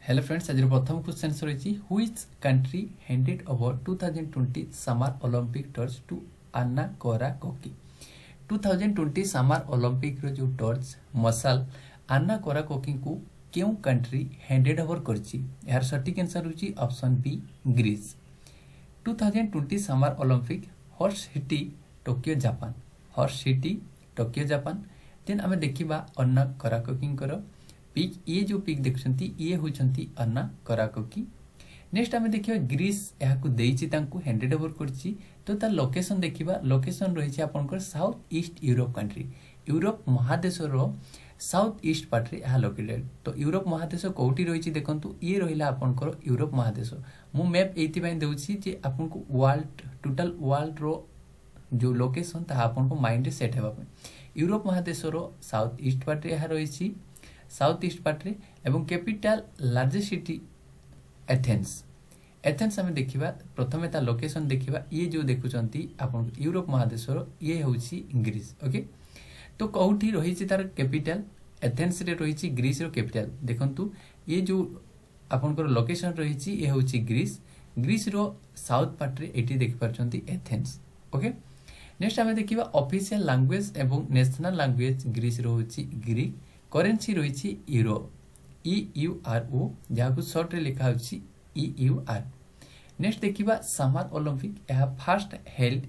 Hello friends, आज प्रथम question रही which country handed over 2020 summer Olympic torch to Anna Korakaki. 2020 summer Olympic रो जो टॉर्च मशाल अन्ना कोराकोकी को क्यों कंट्री हैंडेड ओवर करछि? यार सटीक आंसर होची option B Greece. 2020 summer Olympic host city Tokyo Japan. Host city Tokyo Japan. Then आमे देखिबा अन्ना कोराकोकी पिक ये जो पिक देखुछंती ये होछंती अन्ना कोराकोकी। नेक्स्ट आमे देखिबा ग्रीस एहा को देइछि तांको हैंडेड ओवर करछि तो ता लोकेशन देखिबा लोकेशन रहिछि आपनकर south east Europe country. Europe महादेश रो साउथ ईस्ट पार्ट रे एहा लोकेटेड। तो यूरोप महादेश कोठी रहिछि देखंतु ये रहिला आपनकर यूरोप महादेश। मु मैप एति पय देउछि जे आपनको वर्ल्ड टोटल वर्ल्ड रो जो लोकेशन ता आपनको माइंड रे सेट हेबा पय। यूरोप महादेश रो साउथ ईस्ट पार्ट रे एहा रहिछि साउथ ईस्ट पार्ट रे एवं capital largest city Athens. Athens हमें देखिबा प्रथमे ता लोकेशन देखिबा ये जो देखुचंती आपन यूरोप महादेश रो ये होउची ग्रीस। ओके तो कोठी रहिछि तार कैपिटल एथेंस रे रहिछि ग्रीस रो कैपिटल। देखंतु ये जो आपनकर लोकेशन रहिछि ये होउची ग्रीस। ग्रीस रो साउथ पार्ट रे एटी देख परचंती एथेंस। ओके नेक्स्ट हमें देखिबा ऑफिशियल लैंग्वेज एवं नेशनल लैंग्वेज ग्रीस रो होउची ग्रीक। करेंसी रही यूरो EURO जहाँ को शॉर्ट रे लिखा होची EUR। नेक्स्ट देखिबा समर ओलंपिक यह फर्स्ट हेल्ड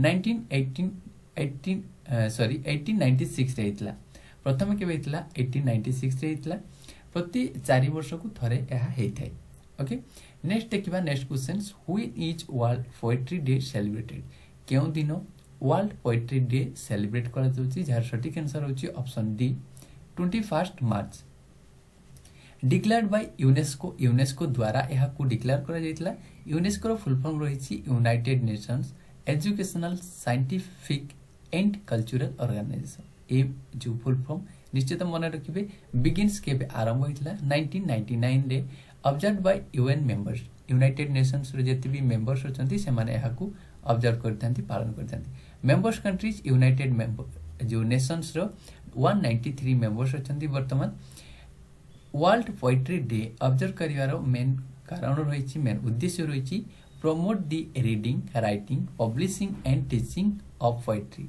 1896 रे हितला। प्रथम केबे हितला 1896 रे हितला। प्रति 4 वर्ष को थरे यह हेथाय। ओके नेक्स्ट देखिबा next questions when is world poetry day celebrated? केउ दिन वर्ल्ड पोएट्री डे सेलिब्रेट करा जाउची? जहाँ सटीक आंसर होची option D 21 March. Declared by UNESCO. UNESCO द्वारा यह को डिक्लेयर करा जायतला। यूनेस्को रो फुल फॉर्म रहिछि United Nations Educational Scientific and Cultural Organisation. ए जो फुल फॉर्म निश्चित मन रखिबे बिगिन्स केबे आरंभ होइतला 1999 रे observed by UN members. United Nations रो जति भी मेंबर्स होचंती से माने यह को ऑब्जर्व करथांती पालन करथांती। मेंबर्स कंट्रीज यूनाइटेड मेंबर जो नेशंस रो 193 मेंबर्स अछंती। वर्तमान वर्ल्ड पोएट्री डे ऑब्जर्व करिवारो मेन कारण रहिछि मेन उद्देश्य रहिछि promote the reading writing publishing and teaching of poetry.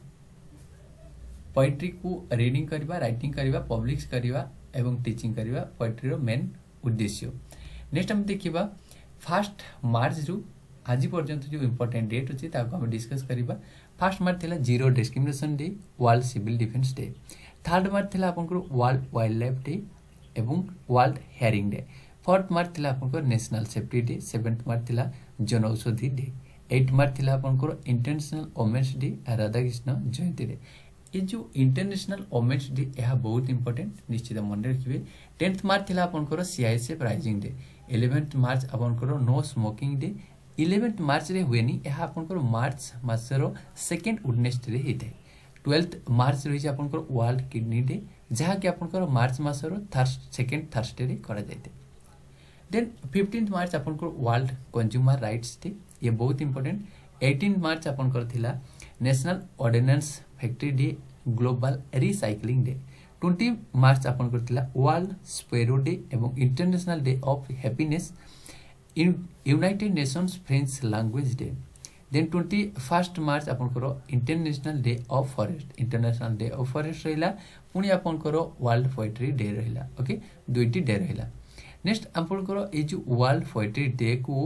Poetry को रीडिंग करबा राइटिंग करबा पब्लिश करबा एवं टीचिंग करबा पोएट्री रो मेन उद्देश्य। नेक्स्ट हम देखिबा 1 मार्च रु आज पर्यंत जो इंपोर्टेंट डेट अछि ताको हम डिस्कस करबा। 1 मार्च थिला zero discrimination day world civil defence day. 3 March थिला आपनकर वर्ल्ड वाइल्ड लाइफ डे एवं वर्ल्ड हेयरिंग डे। 4 मार्च थिला आपनकर नेशनल सेफ्टी डे। 7 मार्च थिला जन औषधि डे। 8 मार्च थिला आपनकर international women's day Radhakrishna Jayanti day. ये जो इंटरनेशनल वुमेन्स डे यह बहुत इंपोर्टेंट निश्चित मन रखिबे। 10 मार्च थिला आपनकर CISF राइजिंग डे। 11 मार्च आपनकर नो स्मोकिंग डे। 11 मार्च रे हुएनी यह आपनकर मार्च मासरो सेकंड वेडनेसडे रे हेते। 12 मार्च रही आपनकर वर्ल्ड किडनी डे जहाँ कि आपनकर मार्च मासरो सेकंड थर्सडे रे करा जायते। देन 15 मार्च आपनकर वर्ल्ड कंज्यूमर राइट्स डे ये बहुत इंपोर्टेंट। 18 मार्च आपनकर थिला national ordnance factory day global recycling day. 20 March आपनकर थिला वर्ल्ड स्पैरो डे एवं international day of happiness in United Nations French language day. Then 21 March आपनकर international day of forest. International day of forest रहिला पुनी आपनकर world poetry day रहिला। Okay दुईटी day रहिला। नेक्स्ट आपनकर ए जो वर्ल्ड पोएट्री डे को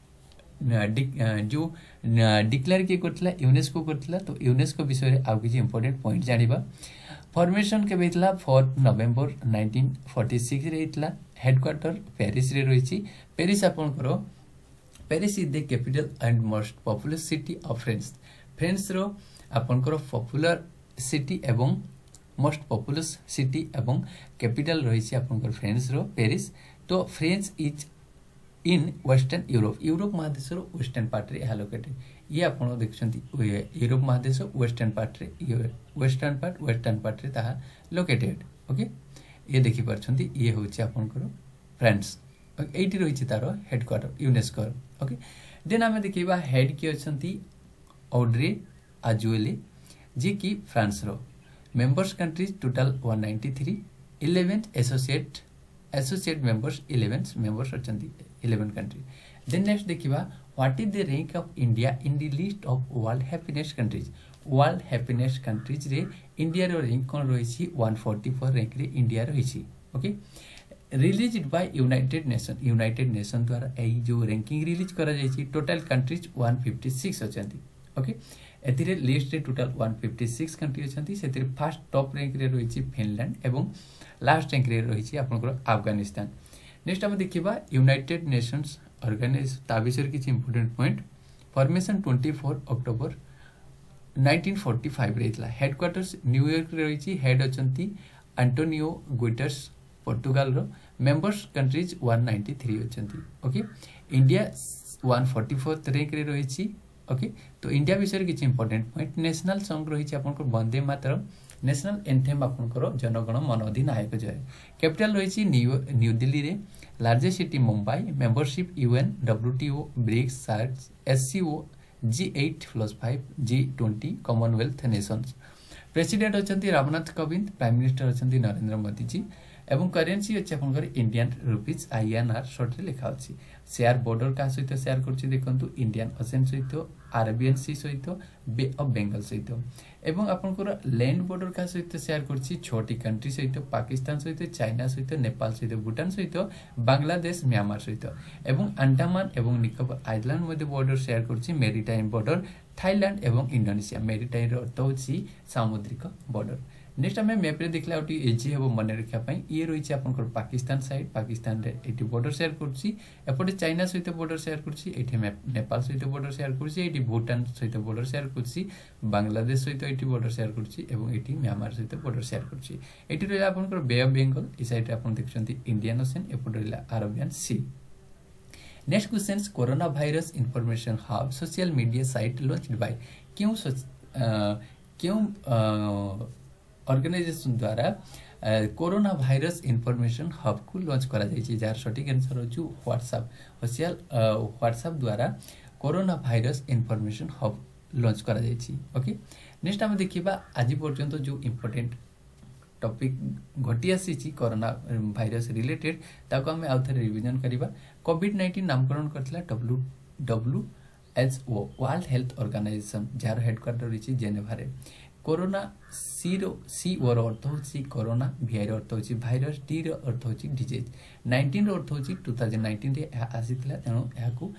जो डिक्लेयर के करथिला यूनेस्को करथिला। तो यूनेस्को विषय रे आ किछि इंपोर्टेंट पॉइंट जानिबा। फॉर्मेशन के बेतला 4 नवंबर 1946 रे हितला। हेडक्वार्टर पेरिस रे रहिछि। पेरिस आपनकर Paris is the capital and most popular city of France. France रो आपनकर पॉपुलर सिटी एवं मोस्ट पॉपुलर सिटी एवं कैपिटल रहिछि आपनकर फ्रांस रो पेरिस। तो France is in western Europe. Europe महादेश रो वेस्टर्न पार्ट रे एहा लोकेटेड। ये आपण देखछंती यूरोप महादेश वेस्टर्न पार्ट रे वेस्टर्न पार्ट रे ताहा लोकेटेड। ओके ये देखि परछंती ये होछि आपनकर फ्रांस। एटी रही तार हेडक्वार्टर यूनेस्को। ओके देन आम देखा हेड किए अच्छी ऑड्रे आजुएले जी कि फ्रांस रो। Members countries total 193। 11th associate associate members 11 members अछंती 11 country. Then next देखिबा what is the rank of India in the list of world happiness countries. World happiness countries रे India रो rank कोन रहिछि 144 rank रे India रहिछि. Okay released by United Nation द्वारा एई जो रैंकिंग रिलीज करा जाइछि टोटल कंट्रीज 156 अछंती. ओके एथिरे लिस्ट रे टोटल 156 कंट्री अछंती. सेथिरे फर्स्ट टॉप रैंक रे रहिछि फिनलैंड एवं लास्ट रैंक रे रहिछि आपनकर अफगानिस्तान. नेक्स्ट हम देखिबा यूनाइटेड नेशंस ऑर्गेनाइज ता विषय किछि इंपोर्टेंट पॉइंट. फॉर्मेशन 24 अक्टोबर 1945 रहितला. हेडक्वार्टर्स न्यूयॉर्क रे रहिछि. हेड अछंती एंटोनियो गुटेरस पोर्तुगाल रो. मेंबर्स कंट्रीज 193 अछंती. ओके इंडिया 144th रैंक रे रहिछि. ओके तो इंडिया विषय किछि इंपोर्टेंट पॉइंट. नेशनल सॉन्ग रहिछि आपनकर वंदे मातरम. नेशनल एंथेम आपनकर जनगण मन अधिनायक जय. कैपिटल रहिछि न्यू दिल्ली रे. Largest city Mumbai. Membership UN, WTO, BRICS, SAARC, SCO, G8+5, G20 Commonwealth Nations. President अछंती रामनाथ कोविंद. प्राइम मिनिस्टर अछंती नरेंद्र मोदी जी. एवं करेंसी अच्छे आपनकर इंडियन रुपीज INR शॉर्ट रे लिखा अछि. शेयर बॉर्डर का सहित शेयर करछि देखंतु इंडियन ओशन सहित, अरेबियन सी सहित, बे ऑफ बंगाल सहित. एवं आपनकर लैंड बॉर्डर का सहित शेयर करछि 6टी कंट्री सहित. पाकिस्तान सहित, चाइना सहित, नेपाल सहित, भूटान सहित, बांग्लादेश, म्यांमार सहित. एवं अंडमान एवं निकोबार आइलैंड मध्ये बॉर्डर शेयर करछि मेरीटाइम बॉर्डर थाईलैंड एवं इंडोनेशिया. मेरीटाइम रो अर्थ होछि सामुद्रिक बॉर्डर. नेक्स्ट हमें मैप रे देखला ओटी इजी हेबो मने रखिया पई. ये रहिछि आपनकर पाकिस्तान साइड. पाकिस्तान रे एटी बॉर्डर शेयर करछि. एपटे चाइना सहित बॉर्डर शेयर करछि. एठी नेपाल सहित बॉर्डर शेयर करछि. एठी भूटान सहित बॉर्डर शेयर करछि. बांग्लादेश सहित एठी बॉर्डर शेयर करछि एवं एठी म्यांमार सहित बॉर्डर शेयर करछि. एठी रहला आपनकर बे ऑफ बंगाल. इ साइड रे आपन देखछन्ती इंडियन ओशन. एपटे रहला Arabian Sea. Next question coronavirus information hub social media site launched by क्यों ऑर्गेनाइजेशन द्वारा कोरोना वायरस इंफॉर्मेशन हब को लॉन्च करा जायछि. जार सटीक आंसर होछु व्हाट्सएप द्वारा coronavirus information hub launch करा जायछि. ओके नेक्स्ट हम देखिबा आज पर्यंत जो इंपोर्टेंट टॉपिक घटी आसी कोरोना वायरस रिलेटेड ताको हम आउथरे रिवीजन करिबा. कोविड-19 नामकरण करथिला WHO वर्ल्ड हेल्थ ऑर्गेनाइजेशन जार हेडक्वार्टर रहिछि जेनेवा रे. कोरोना सी वर अर्थ होछि कोरोना, V रो अर्थ होछि वायरस, D रो अर्थ होछि डिजीज, 19 रो अर्थ होछि 2019 रे आसीथिला तेनो याकू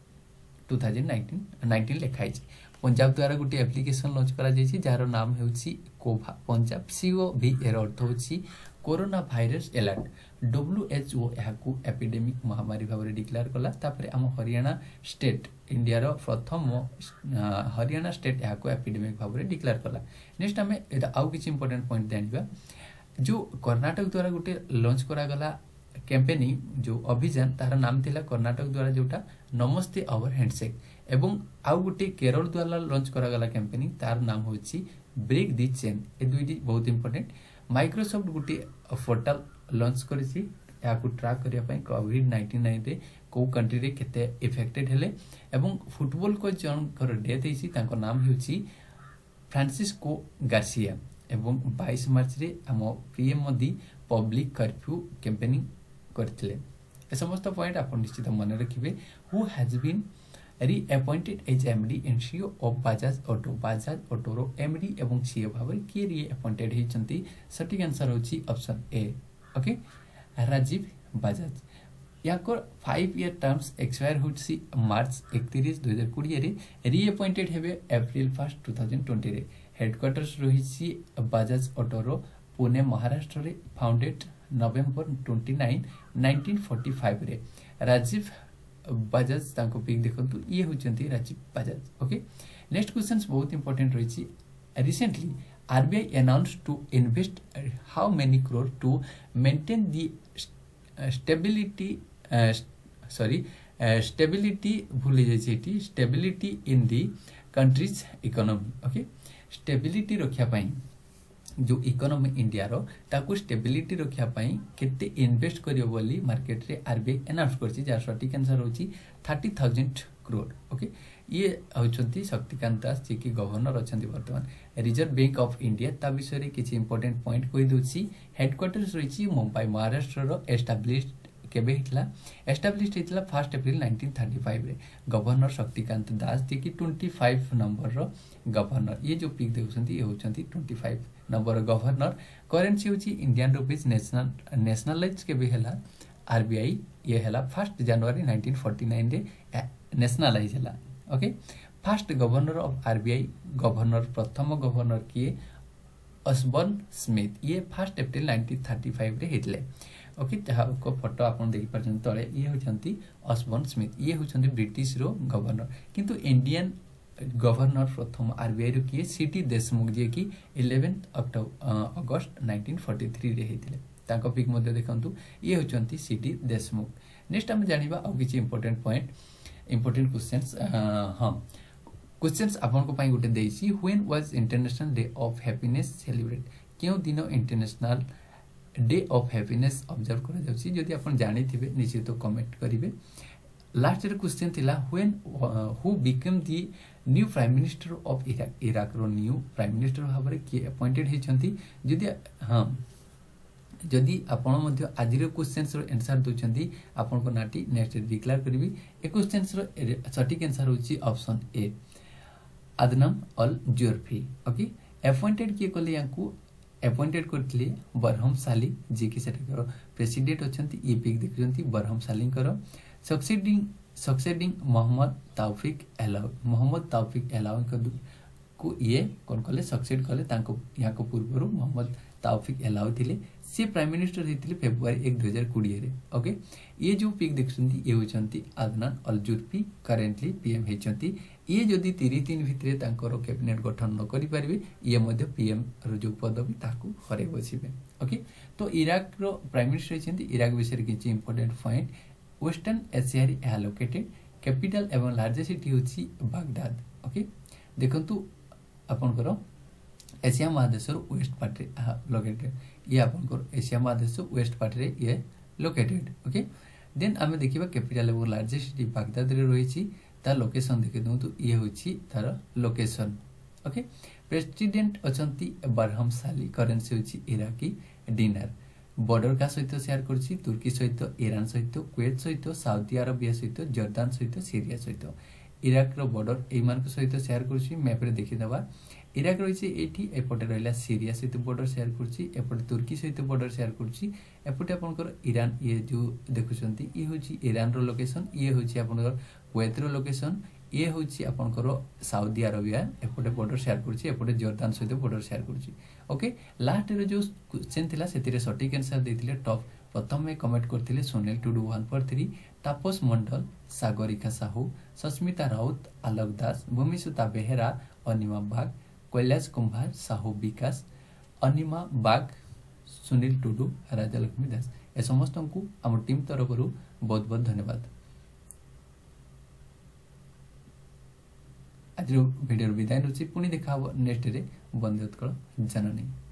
2019 लिखाइ छै. पंजाब द्वारा गुटी एप्लिकेशन लॉन्च करा जायछि जार नाम हेउछि कोभा पंजाब. COV एर अर्थ होछि कोरोना वायरस अलर्ट. WHO याकू एपिडेमिक महामारी भाबरे डिक्लेयर कला. तापरे हम हरियाणा स्टेट इंडिया रो प्रथम हरियाणा स्टेट याकू एपिडेमिक भाबरे डिक्लेयर कला. नेक्स्ट हमें एटा आउ किछ इंपोर्टेंट पॉइंट जानबा. जो कर्नाटक द्वारा गुटे लॉन्च करा गला कैंपेनिंग जो अभियान तार नाम थिला कर्नाटक द्वारा जोटा नमस्ते आवर हैंडशेक. एवं आउ गुटे केरल द्वारा लॉन्च करा गला कैंपेनिंग तार नाम होछि ब्रेक द चेन. ए दुइटी बहुत इंपोर्टेंट. माइक्रोसॉफ्ट गुटे पोर्टल लॉन्च करिछि याकू ट्रैक करिया पई कोविड-19 रे को कंट्री रे केते इफेक्टेड हेले. एवं फुटबॉल को जन कर डेथ हेछि तांको नाम हेछि फ्रांसिस्को गार्सिया. एवं 22 मार्च रे हम PM Modi public curfew campaigning करथिले. ए समस्त पॉइंट आपण निश्चित मन रखिबे. Who has been reappointed as MD and CEO of Bajaj Auto. Bajaj Auto रो MD एवं CEO भाबरे के reappointed हेचंती. सटीक आंसर होची option A. Okay Rajiv Bajaj. याको 5 ईयर टर्म्स एक्सपायर होची मार्च 31 2020 रे. reappointed हेबे अप्रैल 1 2020 रे. हेडक्वार्टर्स रहिछि बजाज ऑटो रो पुणे महाराष्ट्र रे. फाउंडेड नवंबर 29 1945 रे. राजीव बजाज तांको पिक देखंतु ये होचंती Rajiv Bajaj. Okay next questions बहुत इंपोर्टेंट रहिछि. Recently RBI announced to invest how many crore to maintain the stability भूल जाइछि stability in the country's economy. Okay stability रखिया पई जो इकोनॉमी इंडिया रो ताकू स्टेबिलिटी रखिया पई केते इन्वेस्ट करियो बोली मार्केट रे RBI अनाउंस करछि. जार सटीक आंसर होछि 30,000 crore ओके ये होचंती शक्तिकांत दास जी की गवर्नर अछंती वर्तमान रिजर्व बैंक ऑफ इंडिया ता विषय रे किछि इंपोर्टेंट पॉइंट कोइ दोछि हेडक्वार्टर्स रहिछि मुंबई महाराष्ट्र रो एस्टैब्लिश्ड केबे हितला एस्टैब्लिश्ड हितला 1 अप्रैल 1935 रे गवर्नर शक्तिकांत दास जी की 25 नंबर रो गवर्नर ये जो पिक देखुछंती ये होचंती 25 नंबर गवर्नर करेंसी होछि इंडियन रुपीस नेशनलाइज केबे हला आरबीआई ये हला 1 जनवरी 1949 रे नेशनलाइज हला okay first governor of RBI governor प्रथम गवर्नर किए ऑसबर्न स्मिथ ये 1 अप्रैल 1935 रे हितले ओके जहा को फोटो आपन देखि परछन तळे ये होचंती ऑसबर्न स्मिथ ये होचंती ब्रिटिश रो गवर्नर किंतु इंडियन गवर्नर प्रथम आरबीआई रो किए सीटी देशमुख जे की 11 अगस्त 1943 रे हितले ताको पिक मध्ये देखंतु ये होचंती सीटी देशमुख नेक्स्ट हम जानिबा और किछि इंपोर्टेंट पॉइंट इंपोर्टेंट क्वेश्चंस हां क्वेश्चंस आपन को पई गुटे देइछि when was international day of happiness celebrate क्यों दिन international day of happiness observe करा जाउछि जदि आपन जानि थिबे निश्चित कमेंट करिवे लास्ट रे क्वेश्चन थिला when who become the new prime minister of Iraq Iraq रो न्यू प्राइम मिनिस्टर भाबरे की अपॉइंटेड हेचंती जदि हां जदि आपण मध्ये आज रो क्वेश्चंस रो आंसर दोचंती आपण को नाटी नेक्स्ट डिक्लेयर करबी ए क्वेश्चंस रो सटीक आंसर होची option A Adnan al Zurfi okay appointed के कोले याकू अपॉइंटेड करथले बरहम साली जे की सेटा करो प्रेसिडेंट अछंती ई पिक देखजंती बरहम साली करो सक्सेडिंग मोहम्मद तौफिक अलाउ को ये कोन कोले सक्सेड कोले तांको या को पूर्वरु मोहम्मद तौफिक अलाउ थिले से प्राइम मिनिस्टर हेतिले फेब्रुआरी 1 2020 रे ओके ये जो पिक देखछंती ये होचंती Adnan al Zurfi currently PM हेचंती ये जदि 33 भितरे तांकर कैबिनेट गठन न करि परिबे ये मध्ये पीएम रो जो पदवी ताकू हरे बसिबे ओके तो इराक रो प्राइम मिनिस्टर हेचंती इराक विषय किछि इंपोर्टेंट पॉइंट वेस्टर्न एशिया रे एलोकेटेड कैपिटल एवं लार्जेस्ट सिटी होछि बागदाद ओके देखंतु आपन करो एशिया महादेश वेस्ट पार्ट रे लोकेटेड ये आपन को एशिया महादेश वेस्ट पार्ट रे ये लोकेटेड ओके देन हमें देखिबा कैपिटल एवं लार्जेस्ट सिटी बागदाद रे रहिछि ता लोकेशन देखि दउ तो ये होछि तार लोकेशन ओके प्रेसिडेंट अछंती बरहम साली करेंसी होछि इराकी डिनर बॉर्डर का सहित शेयर करछि तुर्की सहित ईरान सहित कुवैत सहित सऊदी अरबिया सहित जर्दान सहित सीरिया सहित इराक रो बॉर्डर ए मान को सहित शेयर करछि मैप रे देखि दबा इराक रहिछि एठी एपटे रहला सीरिया सहित बॉर्डर शेयर करछि एपटे तुर्की सहित बॉर्डर शेयर करछि एपटे आपनकर ईरान ये जो देखुछंती ये होछि ईरान रो लोकेशन ये होछि आपनकर कुवैत रो लोकेशन ये होछि आपनकर सऊदी अरबिया एपटे बॉर्डर शेयर करछि एपटे जर्दान सहित बॉर्डर शेयर करछि ओके लास्ट रे जो क्वेश्चन थिला सेतिरे सटीक आंसर देथिले टॉप प्रथम में कमेंट करथिले सुनील टुडू 143 तापस मंडल सागरिका साहू सस्मिता राउत आलोक दास भूमिसुता बेहेरा अनिमा बाग कैलाश कुंभार साहू विकास अनिमा बाग सुनील टुडू राजलक्ष्मी दास ए समस्त को हम टीम तरफ बहुत बहुत धन्यवाद आज वीडियो विदाय रुचि पुणी देखा नेक्स्ट रे बंदे उत्कल जननी।